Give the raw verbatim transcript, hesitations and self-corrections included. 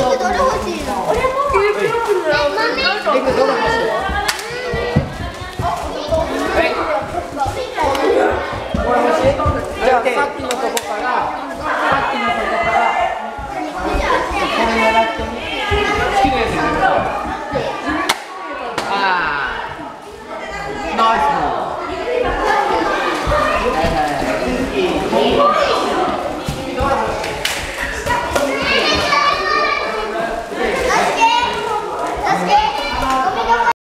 クどれ欲しいの？俺も。リクどれ欲しい？じゃあさっきのとこから。